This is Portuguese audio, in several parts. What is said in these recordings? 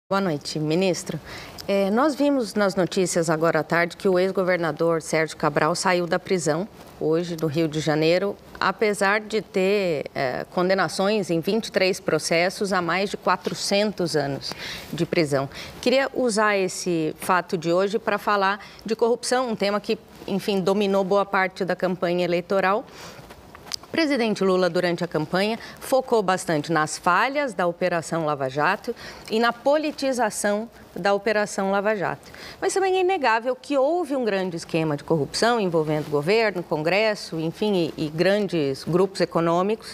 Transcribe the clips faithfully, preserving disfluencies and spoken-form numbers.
Boa noite, ministro. É, nós vimos nas notícias agora à tarde que o ex-governador Sérgio Cabral saiu da prisão hoje, do Rio de Janeiro, apesar de ter é, condenações em vinte e três processos a mais de quatrocentos anos de prisão. Queria usar esse fato de hoje para falar de corrupção, um tema que, enfim, dominou boa parte da campanha eleitoral. O presidente Lula, durante a campanha, focou bastante nas falhas da Operação Lava Jato e na politização da Operação Lava Jato. Mas também é inegável que houve um grande esquema de corrupção envolvendo governo, Congresso, enfim, e, e grandes grupos econômicos.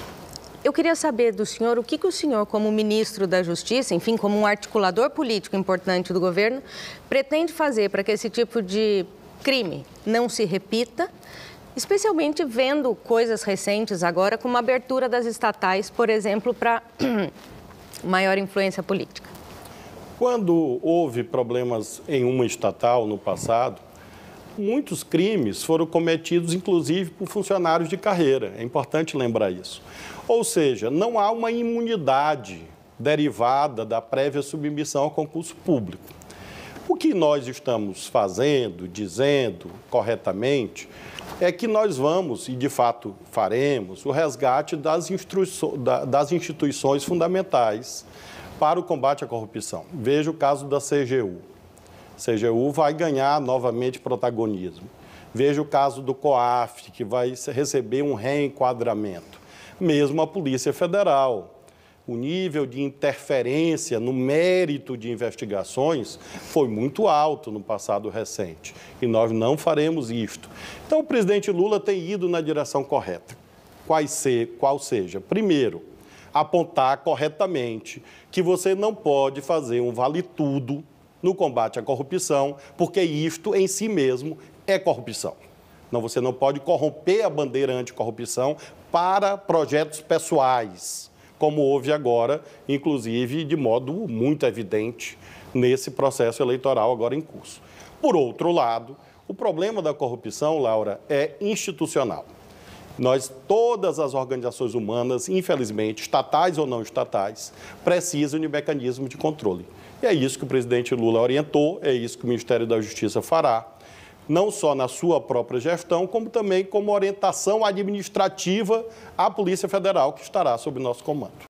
Eu queria saber do senhor o que, que o senhor, como ministro da Justiça, enfim, como um articulador político importante do governo, pretende fazer para que esse tipo de crime não se repita, especialmente vendo coisas recentes agora, como a abertura das estatais, por exemplo, para maior influência política. Quando houve problemas em uma estatal no passado, muitos crimes foram cometidos, inclusive, por funcionários de carreira. É importante lembrar isso. Ou seja, não há uma imunidade derivada da prévia submissão ao concurso público. O que nós estamos fazendo, dizendo corretamente, é que nós vamos, e de fato faremos, o resgate das, das instituições fundamentais para o combate à corrupção. Veja o caso da C G U. A C G U vai ganhar novamente protagonismo. Veja o caso do COAF, que vai receber um reenquadramento. Mesmo a Polícia Federal. O nível de interferência no mérito de investigações foi muito alto no passado recente. E nós não faremos isto. Então, o presidente Lula tem ido na direção correta. Qual, ser, qual seja, primeiro, apontar corretamente que você não pode fazer um vale-tudo no combate à corrupção, porque isto em si mesmo é corrupção. Não, você não pode corromper a bandeira anticorrupção para projetos pessoais, como houve agora, inclusive de modo muito evidente nesse processo eleitoral agora em curso. Por outro lado, o problema da corrupção, Laura, é institucional. Nós, todas as organizações humanas, infelizmente, estatais ou não estatais, precisam de mecanismo de controle. E é isso que o presidente Lula orientou, é isso que o Ministério da Justiça fará, não só na sua própria gestão, como também como orientação administrativa à Polícia Federal, que estará sob nosso comando.